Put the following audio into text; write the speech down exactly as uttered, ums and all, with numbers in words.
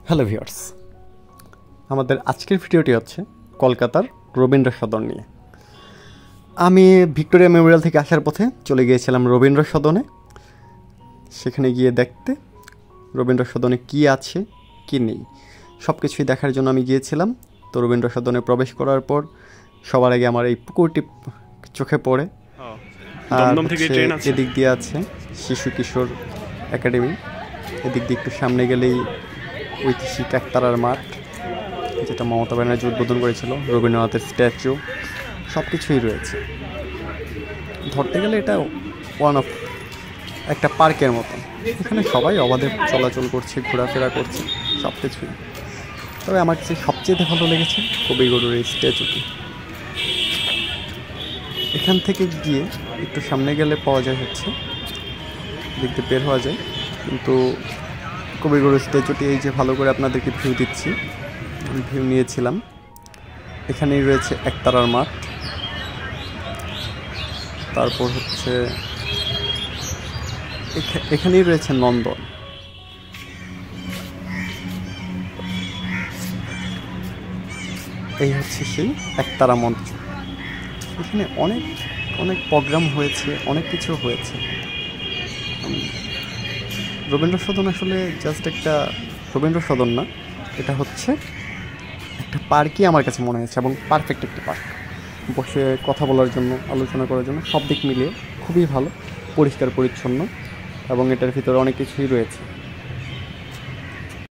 Hello viewers, আমাদের আজকের ভিডিওটি হচ্ছে কলকাতার রবীন্দ্র সদন নিয়ে। আমি ভিক্টোরিয়া মেমোরিয়াল থেকে আসার পথে চলে গিয়েছিলাম রবীন্দ্র সদনে। সেখানে গিয়ে দেখতে রবীন্দ্র সদনে কী আছে কি নেই সব কিছুই দেখার জন্য আমি গিয়েছিলাম। তো রবীন্দ্র সদনে প্রবেশ করার পর সবার আগে আমার এই পুকুরটি চোখে পড়ে। আর এদিক দিয়ে আছে শিশু কিশোর একাডেমি, এদিক দিয়ে একটু সামনে গেলেই ঐতিহাসিক একতারার মাঠ, যেটা মমতা ব্যানার্জি উদ্বোধন করেছিল, রবীন্দ্রনাথের স্ট্যাচু, সব কিছুই রয়েছে। ধরতে গেলে এটা ওয়ান অফ একটা পার্কের মতো। এখানে সবাই অবাধে চলাচল করছে, ঘোরাফেরা করছে, সব কিছুই। তবে আমার কাছে সবচেয়ে ভালো লেগেছে কবিগুরুর এই স্ট্যাচুটি। এখান থেকে গিয়ে একটু সামনে গেলে পাওয়া যায় হচ্ছে দেখতে বের হওয়া যায়, কিন্তু কবিগুরু স্ট্যাচুটি এই যে ভালো করে আপনাদেরকে ভিউ দিচ্ছি, আমি ভিউ নিয়েছিলাম। এখানেই রয়েছে একতারার মাঠ, তারপর হচ্ছে এখানেই রয়েছে নন্দন। এই হচ্ছে সেই একতারা মঞ্চ। এখানে অনেক অনেক প্রোগ্রাম হয়েছে, অনেক কিছু হয়েছে। রবীন্দ্র সদন আসলে জাস্ট একটা রবীন্দ্র সদন না, এটা হচ্ছে একটা পার্কই আমার কাছে মনে হয়েছে, এবং পারফেক্ট একটা পার্ক। বসে কথা বলার জন্য, আলোচনা করার জন্য সব দিক মিলিয়ে খুবই ভালো, পরিষ্কার পরিচ্ছন্ন, এবং এটার ভিতরে অনেক কিছুই রয়েছে।